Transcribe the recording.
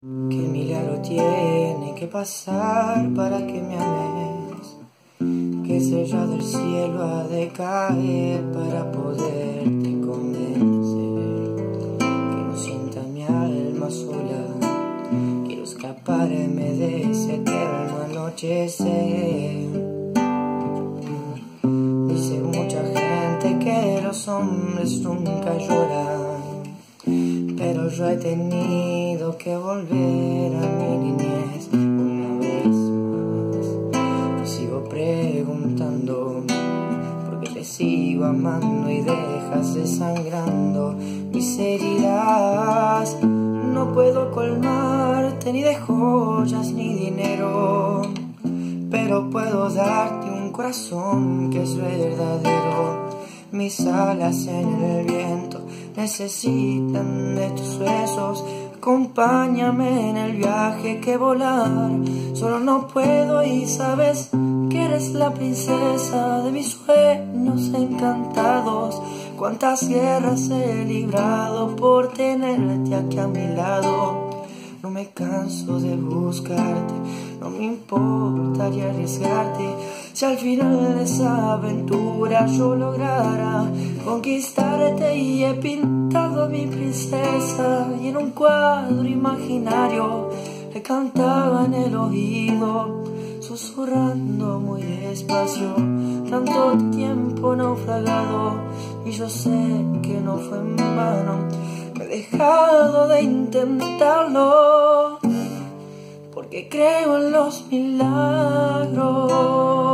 ¿Qué milagro tiene que pasar para que me ames? ¿Qué sello del cielo ha de caer para poderte convencer? Que no sienta mi alma sola, quiero escaparme de ese eterno anochecer. Dice mucha gente que los hombres nunca lloran, pero yo he tenido que volver a mi niñez una vez más. Me sigo preguntando por qué te sigo amando y dejas desangrando mis heridas. No puedo colmarte ni de joyas ni dinero, pero puedo darte un corazón que es verdadero. Mis alas en el viento necesitan de tus besos. Acompáñame en el viaje que volar solo no puedo, y sabes que eres la princesa de mis sueños encantados. Cuántas guerras he librado por tenerte aquí a mi lado. No me canso de buscarte, no me importaría arriesgarte. Si al final de esa aventura yo lograra conquistarte, y he pintado a mi princesa y en un cuadro imaginario le cantaba en el oído, susurrando muy despacio. Tanto tiempo naufragado y yo sé que no fue en vano. Me he dejado de intentarlo porque creo en los milagros.